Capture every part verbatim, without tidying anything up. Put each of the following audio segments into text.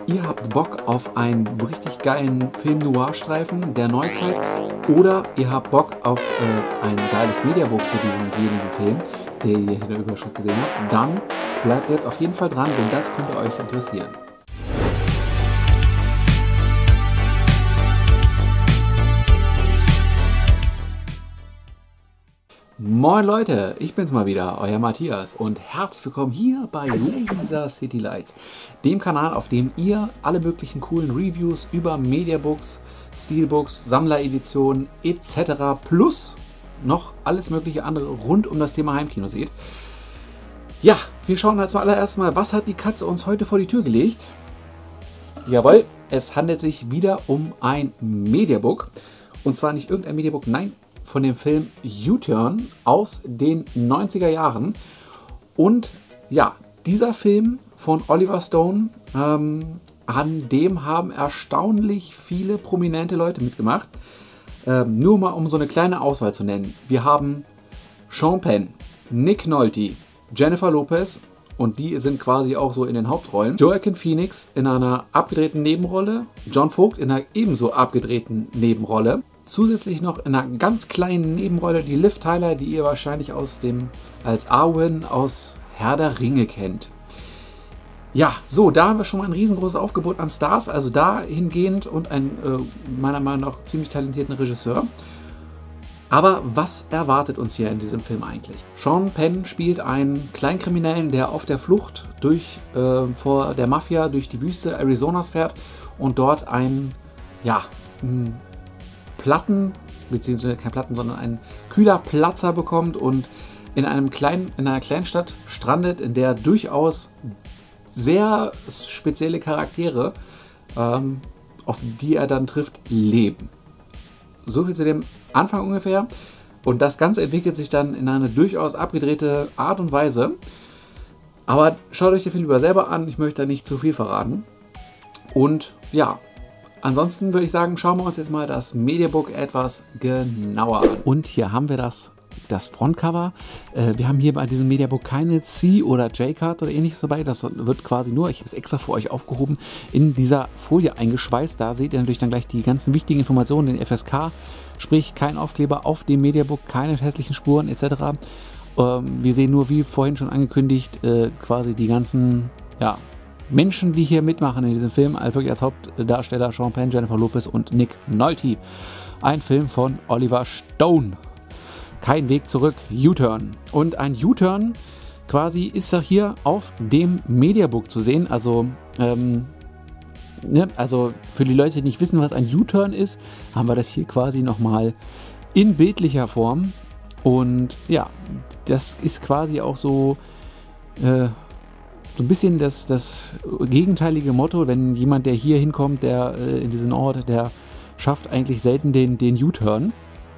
ihr habt Bock auf einen richtig geilen Film-Noir-Streifen der Neuzeit oder ihr habt Bock auf äh, ein geiles Mediabook zu diesemjenigen Film, der ihr hier in der Überschrift gesehen habt, dann bleibt jetzt auf jeden Fall dran, denn das könnte euch interessieren. Moin Leute, ich bin's mal wieder, euer Matthias und herzlich willkommen hier bei Laser City Lights, dem Kanal, auf dem ihr alle möglichen coolen Reviews über Mediabooks, Steelbooks, Sammlereditionen et cetera plus noch alles mögliche andere rund um das Thema Heimkino seht. Ja, wir schauen als zuallererst mal, was hat die Katze uns heute vor die Tür gelegt? Jawohl, es handelt sich wieder um ein Mediabook und zwar nicht irgendein Mediabook, nein, von dem Film U-Turn aus den neunziger Jahren. Und ja, dieser Film von Oliver Stone, ähm, an dem haben erstaunlich viele prominente Leute mitgemacht. Ähm, nur mal um so eine kleine Auswahl zu nennen. Wir haben Sean Penn, Nick Nolte, Jennifer Lopez und die sind quasi auch so in den Hauptrollen. Joaquin Phoenix in einer abgedrehten Nebenrolle, John Vogt in einer ebenso abgedrehten Nebenrolle. Zusätzlich noch in einer ganz kleinen Nebenrolle die Liv Tyler, die ihr wahrscheinlich aus dem als Arwen aus Herr der Ringe kennt. Ja, so, da haben wir schon mal ein riesengroßes Aufgebot an Stars, also dahingehend und einen äh, meiner Meinung nach ziemlich talentierten Regisseur. Aber was erwartet uns hier in diesem Film eigentlich? Sean Penn spielt einen Kleinkriminellen, der auf der Flucht durch, äh, vor der Mafia durch die Wüste Arizonas fährt und dort einen, ja, ein Platten, beziehungsweise kein Platten, sondern einen Kühlerplatzer bekommt und in, einem kleinen, in einer Kleinstadt strandet, in der durchaus sehr spezielle Charaktere, ähm, auf die er dann trifft, leben. So viel zu dem Anfang ungefähr. Und das Ganze entwickelt sich dann in eine durchaus abgedrehte Art und Weise. Aber schaut euch den Film lieber selber an, ich möchte da nicht zu viel verraten. Und ja, ansonsten würde ich sagen, schauen wir uns jetzt mal das Mediabook etwas genauer an. Und hier haben wir das, das Frontcover. Äh, wir haben hier bei diesem Mediabook keine C- oder J-Card oder ähnliches dabei. Das wird quasi nur, ich habe es extra für euch aufgehoben, in dieser Folie eingeschweißt. Da seht ihr natürlich dann gleich die ganzen wichtigen Informationen, den F S K, sprich kein Aufkleber auf dem Mediabook, keine hässlichen Spuren et cetera. Ähm, wir sehen nur, wie vorhin schon angekündigt, äh, quasi die ganzen, ja, Menschen, die hier mitmachen in diesem Film, also wirklich als Hauptdarsteller Sean Penn, Jennifer Lopez und Nick Nolte. Ein Film von Oliver Stone. Kein Weg zurück, U-Turn. Und ein U-Turn quasi ist auch hier auf dem Mediabook zu sehen. Also, ähm, ne, also für die Leute, die nicht wissen, was ein U-Turn ist, haben wir das hier quasi nochmal in bildlicher Form. Und ja, das ist quasi auch so äh, so ein bisschen das, das gegenteilige Motto, wenn jemand, der hier hinkommt, der äh, in diesen Ort, der schafft eigentlich selten den, den U-Turn.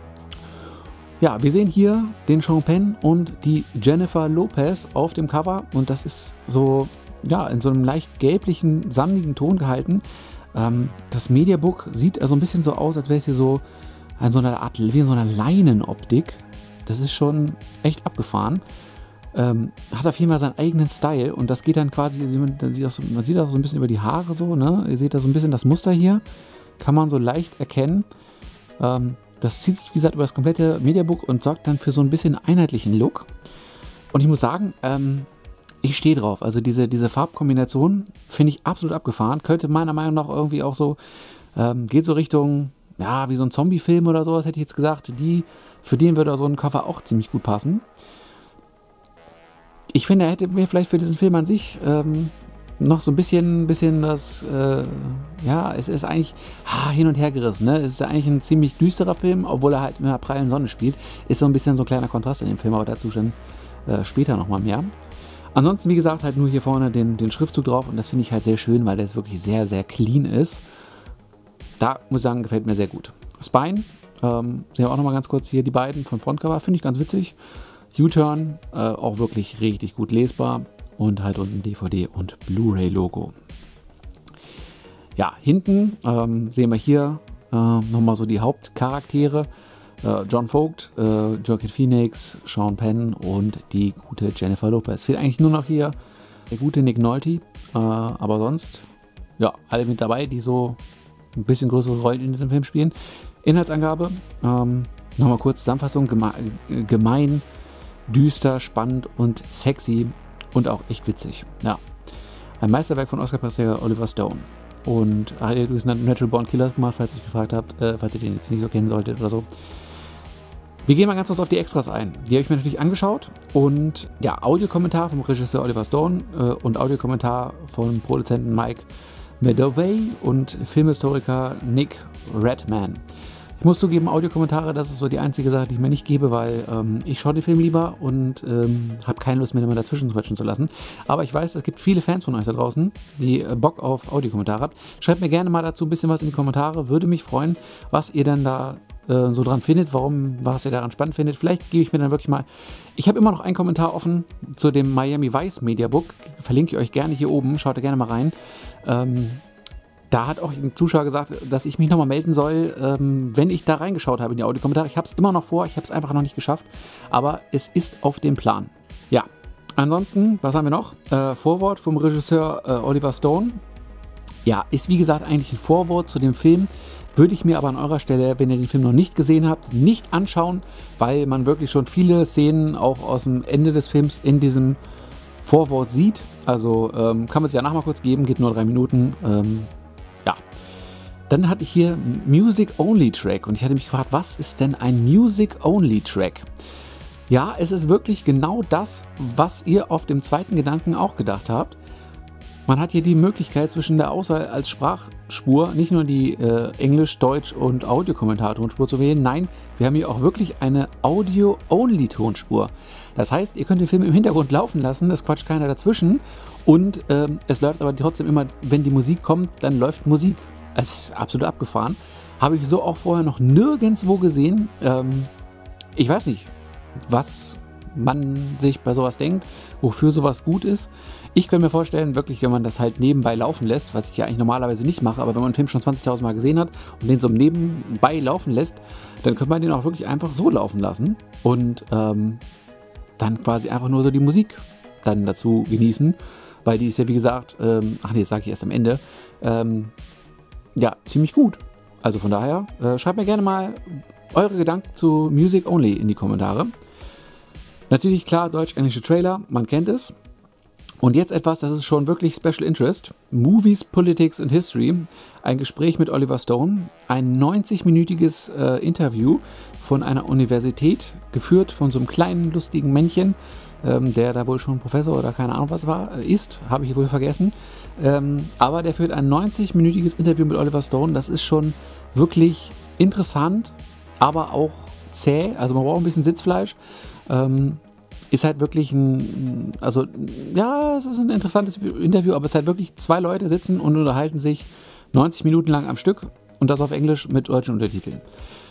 Ja, wir sehen hier den Sean Penn und die Jennifer Lopez auf dem Cover und das ist so, ja, in so einem leicht gelblichen, sandigen Ton gehalten. Ähm, das Mediabook sieht also ein bisschen so aus, als wäre es hier so in so einer Art, wie in so einer Leinenoptik. Das ist schon echt abgefahren. Ähm, hat auf jeden Fall seinen eigenen Style und das geht dann quasi, man sieht das, man sieht das so ein bisschen über die Haare so, ne? Ihr seht da so ein bisschen das Muster hier, kann man so leicht erkennen. Ähm, das zieht sich, wie gesagt, über das komplette Mediabook und sorgt dann für so ein bisschen einheitlichen Look. Und ich muss sagen, ähm, ich stehe drauf. Also diese, diese Farbkombination finde ich absolut abgefahren. Könnte meiner Meinung nach irgendwie auch so, ähm, geht so Richtung, ja, wie so ein Zombie-Film oder sowas, hätte ich jetzt gesagt. Die, für den würde so ein Cover auch ziemlich gut passen. Ich finde, er hätte mir vielleicht für diesen Film an sich ähm, noch so ein bisschen, bisschen das, äh, ja, es ist eigentlich ah, hin und her gerissen. Ne? Es ist eigentlich ein ziemlich düsterer Film, obwohl er halt in der prallen Sonne spielt. Ist so ein bisschen so ein kleiner Kontrast in dem Film, aber dazu schon äh, später nochmal mehr. Ansonsten, wie gesagt, halt nur hier vorne den, den Schriftzug drauf und das finde ich halt sehr schön, weil der jetzt wirklich sehr, sehr clean ist. Da muss ich sagen, gefällt mir sehr gut. Spine, ähm, sehen wir auch nochmal ganz kurz hier die beiden vom Frontcover, finde ich ganz witzig. U-Turn, äh, auch wirklich richtig gut lesbar und halt unten D V D und Blu-ray-Logo. Ja, hinten ähm, sehen wir hier äh, nochmal so die Hauptcharaktere. Äh, John Vogt, äh, Joaquin Phoenix, Sean Penn und die gute Jennifer Lopez. Fehlt eigentlich nur noch hier der gute Nick Nolte, äh, aber sonst ja, alle mit dabei, die so ein bisschen größere Rollen in diesem Film spielen. Inhaltsangabe, ähm, nochmal kurz Zusammenfassung, geme gemein, düster, spannend und sexy und auch echt witzig. Ja, ein Meisterwerk von Oscar-Preisträger Oliver Stone. Und Harry Lewis hat Natural Born Killers gemacht, falls ihr euch gefragt habt, äh, falls ihr den jetzt nicht so kennen solltet oder so. Wir gehen mal ganz kurz auf die Extras ein. Die habe ich mir natürlich angeschaut und ja, Audiokommentar vom Regisseur Oliver Stone äh, und Audiokommentar vom Produzenten Mike Medovey und Filmhistoriker Nick Redman. Ich muss zugeben, Audiokommentare, das ist so die einzige Sache, die ich mir nicht gebe, weil ähm, ich schaue den Film lieber und ähm, habe keine Lust mehr, immer dazwischen quatschen zu lassen. Aber ich weiß, es gibt viele Fans von euch da draußen, die äh, Bock auf Audiokommentare habt. Schreibt mir gerne mal dazu ein bisschen was in die Kommentare. Würde mich freuen, was ihr dann da äh, so dran findet, warum, was ihr daran spannend findet. Vielleicht gebe ich mir dann wirklich mal... Ich habe immer noch einen Kommentar offen zu dem Miami Vice Mediabook. Verlinke ich euch gerne hier oben. Schaut da gerne mal rein. Ähm... Da hat auch ein Zuschauer gesagt, dass ich mich nochmal melden soll, ähm, wenn ich da reingeschaut habe in die Audiokommentare. Ich habe es immer noch vor, ich habe es einfach noch nicht geschafft, aber es ist auf dem Plan. Ja, ansonsten, was haben wir noch? Äh, Vorwort vom Regisseur äh, Oliver Stone. Ja, ist wie gesagt eigentlich ein Vorwort zu dem Film. Würde ich mir aber an eurer Stelle, wenn ihr den Film noch nicht gesehen habt, nicht anschauen, weil man wirklich schon viele Szenen auch aus dem Ende des Films in diesem Vorwort sieht. Also ähm, kann man es ja nachher mal kurz geben, geht nur drei Minuten. Ähm, Ja, dann hatte ich hier Music-Only-Track und ich hatte mich gefragt, was ist denn ein Music-Only-Track? Ja, es ist wirklich genau das, was ihr auf dem zweiten Gedanken auch gedacht habt. Man hat hier die Möglichkeit zwischen der Auswahl als Sprachspur nicht nur die äh, Englisch-, Deutsch- und Audiokommentar-Tonspur zu wählen, nein, wir haben hier auch wirklich eine Audio-Only-Tonspur. Das heißt, ihr könnt den Film im Hintergrund laufen lassen, es quatscht keiner dazwischen und ähm, es läuft aber trotzdem immer, wenn die Musik kommt, dann läuft Musik. Es ist absolut abgefahren. Habe ich so auch vorher noch nirgendwo gesehen. Ähm, ich weiß nicht, was man sich bei sowas denkt, wofür sowas gut ist. Ich könnte mir vorstellen, wirklich, wenn man das halt nebenbei laufen lässt, was ich ja eigentlich normalerweise nicht mache, aber wenn man einen Film schon zwanzigtausend Mal gesehen hat und den so nebenbei laufen lässt, dann könnte man den auch wirklich einfach so laufen lassen und ähm, dann quasi einfach nur so die Musik dann dazu genießen, weil die ist ja wie gesagt, ähm, ach nee, das sage ich erst am Ende, ähm, ja, ziemlich gut. Also von daher, äh, schreibt mir gerne mal eure Gedanken zu Music Only in die Kommentare. Natürlich klar, deutsch-englische Trailer, man kennt es. Und jetzt etwas, das ist schon wirklich Special Interest. Movies, Politics and History. Ein Gespräch mit Oliver Stone. Ein neunzig-minütiges äh, Interview von einer Universität, geführt von so einem kleinen, lustigen Männchen, ähm, der da wohl schon Professor oder keine Ahnung was war, äh, ist, habe ich wohl vergessen. Ähm, aber der führt ein neunzig-minütiges Interview mit Oliver Stone. Das ist schon wirklich interessant, aber auch zäh. Also man braucht ein bisschen Sitzfleisch. Ähm, ist halt wirklich ein, also ja, es ist ein interessantes Interview, aber es ist halt wirklich zwei Leute sitzen und unterhalten sich neunzig Minuten lang am Stück und das auf Englisch mit deutschen Untertiteln.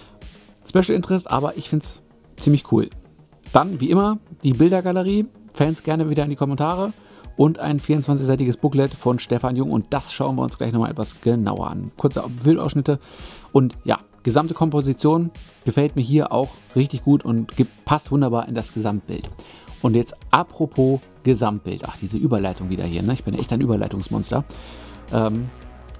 Special Interest, aber ich finde es ziemlich cool. Dann, wie immer, die Bildergalerie, Fans gerne wieder in die Kommentare und ein vierundzwanzig-seitiges Booklet von Stefan Jung und das schauen wir uns gleich nochmal etwas genauer an. Kurze Bildausschnitte und ja, gesamte Komposition gefällt mir hier auch richtig gut und gibt, passt wunderbar in das Gesamtbild. Und jetzt apropos Gesamtbild. Ach, diese Überleitung wieder hier, ne? Ich bin echt ein Überleitungsmonster. Ähm,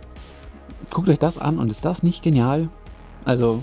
guckt euch das an und ist das nicht genial? Also,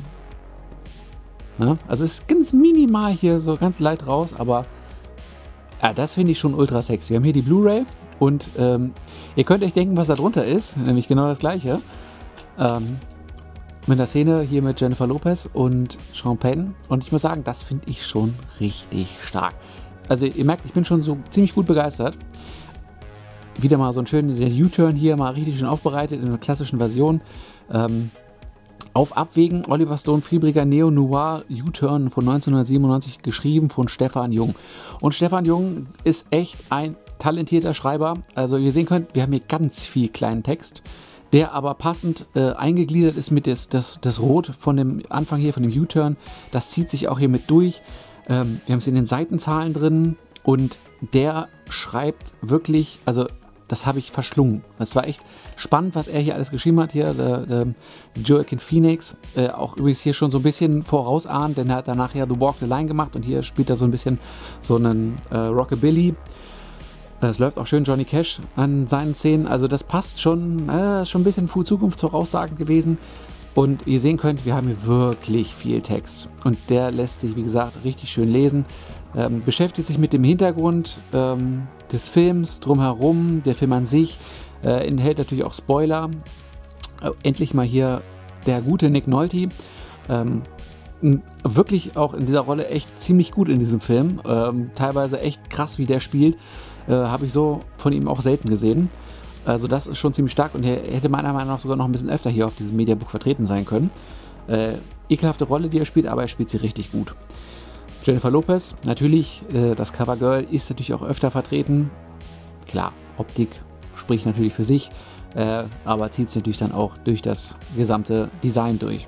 ne? Also es ist ganz minimal hier so ganz leicht raus, aber ja, das finde ich schon ultra sexy. Wir haben hier die Blu-ray und ähm, ihr könnt euch denken, was da drunter ist, nämlich genau das gleiche. Ähm, mit der Szene hier mit Jennifer Lopez und Sean Penn. Und ich muss sagen, das finde ich schon richtig stark. Also ihr merkt, ich bin schon so ziemlich gut begeistert. Wieder mal so ein schöner U-Turn hier, mal richtig schön aufbereitet in einer klassischen Version. Ähm, auf Abwägen, Oliver Stone, fiebriger Neo-Noir U-Turn von neunzehnhundertsiebenundneunzig, geschrieben von Stefan Jung. Und Stefan Jung ist echt ein talentierter Schreiber. Also wie ihr sehen könnt, wir haben hier ganz viel kleinen Text, der aber passend äh, eingegliedert ist mit das, das, das Rot von dem Anfang hier, von dem U-Turn. Das zieht sich auch hier mit durch. Ähm, wir haben es in den Seitenzahlen drin und der schreibt wirklich, also das habe ich verschlungen. Das war echt spannend, was er hier alles geschrieben hat. Hier, der, der Joaquin Phoenix, äh, auch übrigens hier schon so ein bisschen vorausahnt, denn er hat danach ja The Walk the Line gemacht und hier spielt er so ein bisschen so einen äh, Rockabilly. Es läuft auch schön Johnny Cash an seinen Szenen. Also das passt schon, äh, schon ein bisschen zukunftsvoraussagend gewesen. Und ihr sehen könnt, wir haben hier wirklich viel Text. Und der lässt sich, wie gesagt, richtig schön lesen. Ähm, beschäftigt sich mit dem Hintergrund ähm, des Films, drumherum, der Film an sich. Äh, enthält natürlich auch Spoiler. Äh, endlich mal hier der gute Nick Nolte. Ähm, wirklich auch in dieser Rolle echt ziemlich gut in diesem Film. Ähm, teilweise echt krass, wie der spielt. Äh, Habe ich so von ihm auch selten gesehen. Also das ist schon ziemlich stark und er hätte meiner Meinung nach sogar noch ein bisschen öfter hier auf diesem Mediabook vertreten sein können. Äh, ekelhafte Rolle, die er spielt, aber er spielt sie richtig gut. Jennifer Lopez, natürlich, äh, das Covergirl ist natürlich auch öfter vertreten. Klar, Optik spricht natürlich für sich, äh, aber zieht sich natürlich dann auch durch das gesamte Design durch.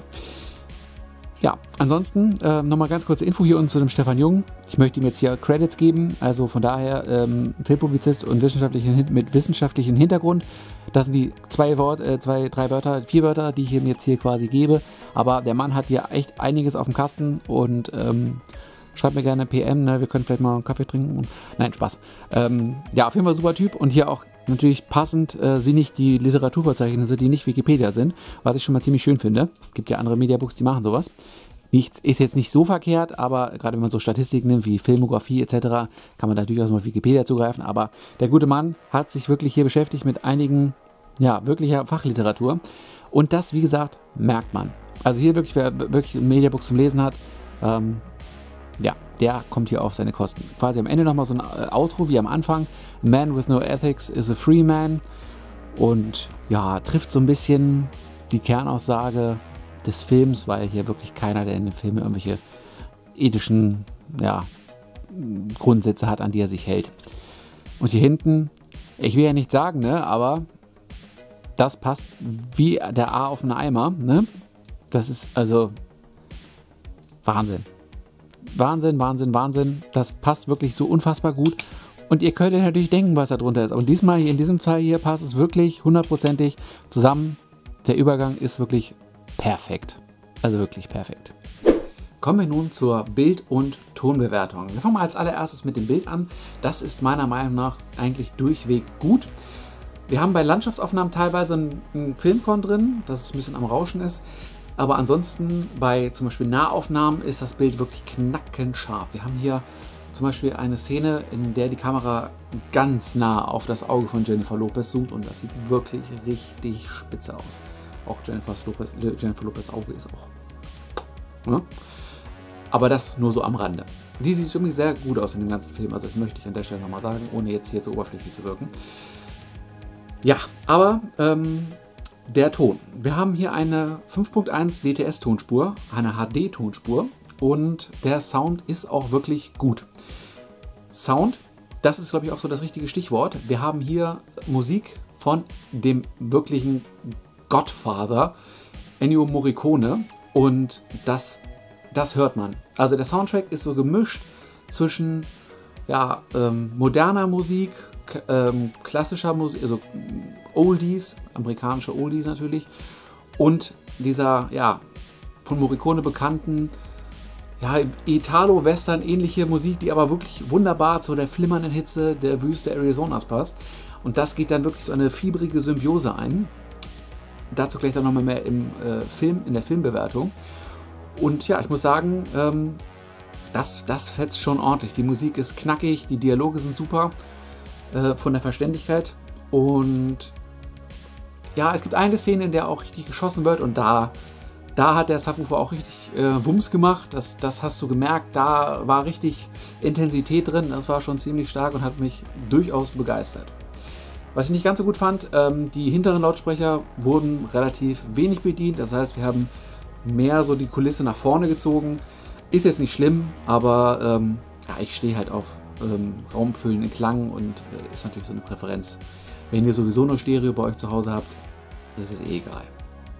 Ja, ansonsten äh, nochmal ganz kurze Info hier unten zu dem Stefan Jung. Ich möchte ihm jetzt hier Credits geben, also von daher ähm, Filmpublizist und wissenschaftlichen, mit wissenschaftlichem Hintergrund. Das sind die zwei, Wort, äh, zwei, drei Wörter, vier Wörter, die ich ihm jetzt hier quasi gebe. Aber der Mann hat hier echt einiges auf dem Kasten und ähm, schreibt mir gerne P M, ne? Wir können vielleicht mal einen Kaffee trinken. Und, nein, Spaß. Ähm, ja, auf jeden Fall super Typ und hier auch natürlich passend äh, sind nicht die Literaturverzeichnisse, die nicht Wikipedia sind, was ich schon mal ziemlich schön finde. Gibt ja andere Mediabooks, die machen sowas. Nichts ist jetzt nicht so verkehrt, aber gerade wenn man so Statistiken nimmt wie Filmografie et cetera, kann man da durchaus mal auf Wikipedia zugreifen. Aber der gute Mann hat sich wirklich hier beschäftigt mit einigen, ja, wirklicher Fachliteratur. Und das, wie gesagt, merkt man. Also hier wirklich, wer wirklich ein Mediabook zum Lesen hat, ähm, ja, der kommt hier auf seine Kosten. Quasi am Ende nochmal so ein Outro wie am Anfang. A man with no ethics is a free man. Und ja, trifft so ein bisschen die Kernaussage des Films, weil hier wirklich keiner, der in den Filmen irgendwelche ethischen, ja, Grundsätze hat, an die er sich hält. Und hier hinten, ich will ja nicht sagen, ne, aber das passt wie der A auf den Eimer, ne? Das ist also Wahnsinn. Wahnsinn, Wahnsinn, Wahnsinn. Das passt wirklich so unfassbar gut. Und ihr könnt natürlich denken, was da drunter ist. Und diesmal hier, in diesem Fall hier, passt es wirklich hundertprozentig zusammen. Der Übergang ist wirklich perfekt. Also wirklich perfekt. Kommen wir nun zur Bild- und Tonbewertung. Wir fangen mal als allererstes mit dem Bild an. Das ist meiner Meinung nach eigentlich durchweg gut. Wir haben bei Landschaftsaufnahmen teilweise einen, einen Filmkorn drin, dass es ein bisschen am Rauschen ist. Aber ansonsten bei zum Beispiel Nahaufnahmen ist das Bild wirklich knackenscharf. Wir haben hier zum Beispiel eine Szene, in der die Kamera ganz nah auf das Auge von Jennifer Lopez zoomt und das sieht wirklich richtig spitze aus. Auch Jennifer Lopez, Jennifer Lopez Auge ist auch. Ja? Aber das nur so am Rande. Die sieht irgendwie sehr gut aus in dem ganzen Film, also das möchte ich an der Stelle nochmal sagen, ohne jetzt hier zu oberflächlich zu wirken. Ja, aber ähm, der Ton. Wir haben hier eine fünf Punkt eins D T S-Tonspur, eine H D-Tonspur und der Sound ist auch wirklich gut. Sound, das ist glaube ich auch so das richtige Stichwort. Wir haben hier Musik von dem wirklichen Godfather Ennio Morricone und das, das hört man. Also der Soundtrack ist so gemischt zwischen ja, ähm, moderner Musik, ähm, klassischer Musik, also Oldies, amerikanische Oldies natürlich, und dieser, ja, von Morricone bekannten, ja, Italo-Western ähnliche Musik, die aber wirklich wunderbar zu der flimmernden Hitze der Wüste Arizonas passt. Und das geht dann wirklich so eine fiebrige Symbiose ein. Dazu gleich dann nochmal mehr im äh, Film, in der Filmbewertung. Und ja, ich muss sagen, ähm, das, das fetzt schon ordentlich. Die Musik ist knackig, die Dialoge sind super, äh, von der Verständlichkeit. Und ja, es gibt eine Szene, in der auch richtig geschossen wird und da, da hat der Subwoofer auch richtig äh, Wumms gemacht. Das, das hast du gemerkt, da war richtig Intensität drin. Das war schon ziemlich stark und hat mich durchaus begeistert. Was ich nicht ganz so gut fand, ähm, die hinteren Lautsprecher wurden relativ wenig bedient. Das heißt, wir haben mehr so die Kulisse nach vorne gezogen. Ist jetzt nicht schlimm, aber ähm, ja, ich stehe halt auf ähm, raumfüllenden Klang und äh, ist natürlich so eine Präferenz. Wenn ihr sowieso nur Stereo bei euch zu Hause habt, ist es eh egal.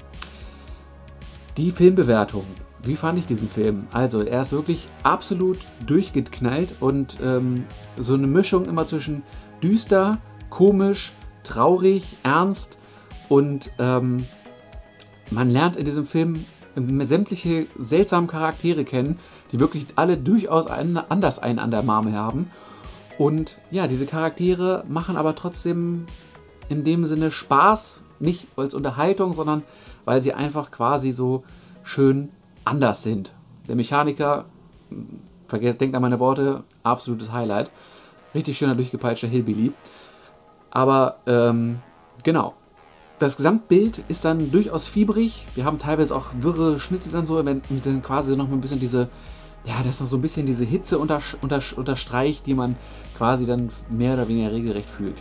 Die Filmbewertung. Wie fand ich diesen Film? Also, er ist wirklich absolut durchgeknallt und ähm, so eine Mischung immer zwischen düster, komisch, traurig, ernst und ähm, man lernt in diesem Film sämtliche seltsame Charaktere kennen, die wirklich alle durchaus einen, anders einen an der Marmel haben Und ja, diese Charaktere machen aber trotzdem in dem Sinne Spaß, nicht als Unterhaltung, sondern weil sie einfach quasi so schön anders sind. Der Mechaniker, vergesst, denkt an meine Worte, absolutes Highlight. Richtig schöner, durchgepeitschter Hillbilly. Aber ähm, genau. Das Gesamtbild ist dann durchaus fiebrig. Wir haben teilweise auch wirre Schnitte dann so, wenn dann quasi noch mal ein bisschen diese, ja, das noch so ein bisschen diese Hitze unter, unter, unterstreicht, die man quasi dann mehr oder weniger regelrecht fühlt.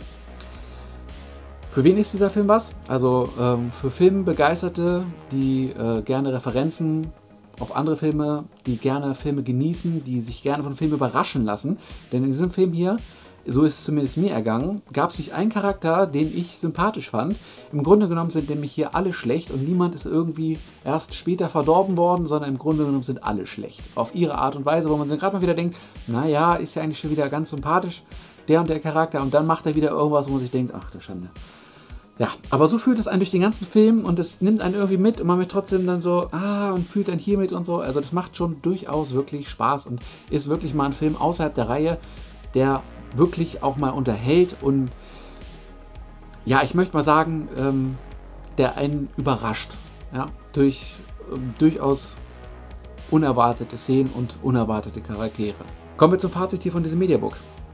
Für wen ist dieser Film was? Also ähm, für Filmbegeisterte, die äh, gerne Referenzen auf andere Filme, die gerne Filme genießen, die sich gerne von Filmen überraschen lassen. Denn in diesem Film hier, so ist es zumindest mir ergangen, gab es nicht einen Charakter, den ich sympathisch fand. Im Grunde genommen sind nämlich hier alle schlecht und niemand ist irgendwie erst später verdorben worden, sondern im Grunde genommen sind alle schlecht. Auf ihre Art und Weise, wo man sich gerade mal wieder denkt, naja, ist ja eigentlich schon wieder ganz sympathisch, der und der Charakter, und dann macht er wieder irgendwas, wo man sich denkt, ach du Schande. Ja, aber so fühlt es einen durch den ganzen Film und es nimmt einen irgendwie mit und man wird trotzdem dann so, ah, und fühlt dann hier mit und so. Also das macht schon durchaus wirklich Spaß und ist wirklich mal ein Film außerhalb der Reihe, der wirklich auch mal unterhält und ja, ich möchte mal sagen, ähm, der einen überrascht. Ja, durch ähm, durchaus unerwartete Szenen und unerwartete Charaktere. Kommen wir zum Fazit hier von diesem Mediabook.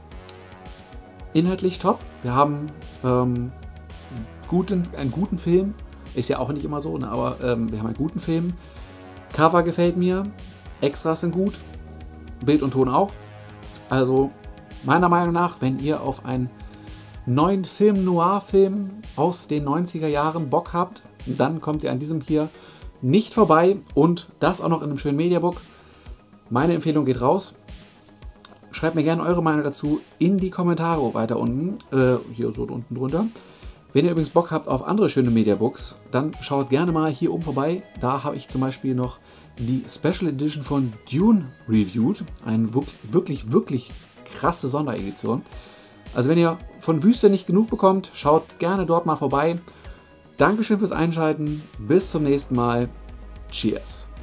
Inhaltlich top. Wir haben ähm, Guten, einen guten Film, ist ja auch nicht immer so, ne? aber ähm, wir haben einen guten Film. Cover gefällt mir, Extras sind gut, Bild und Ton auch. Also meiner Meinung nach, wenn ihr auf einen neuen Film-Noir-Film aus den neunziger Jahren Bock habt, dann kommt ihr an diesem hier nicht vorbei und das auch noch in einem schönen Mediabook. Meine Empfehlung geht raus. Schreibt mir gerne eure Meinung dazu in die Kommentare weiter unten, äh, hier so unten drunter. Wenn ihr übrigens Bock habt auf andere schöne Mediabooks, dann schaut gerne mal hier oben vorbei. Da habe ich zum Beispiel noch die Special Edition von Dune reviewed. Eine wirklich, wirklich krasse Sonderedition. Also wenn ihr von Wüste nicht genug bekommt, schaut gerne dort mal vorbei. Dankeschön fürs Einschalten. Bis zum nächsten Mal. Cheers.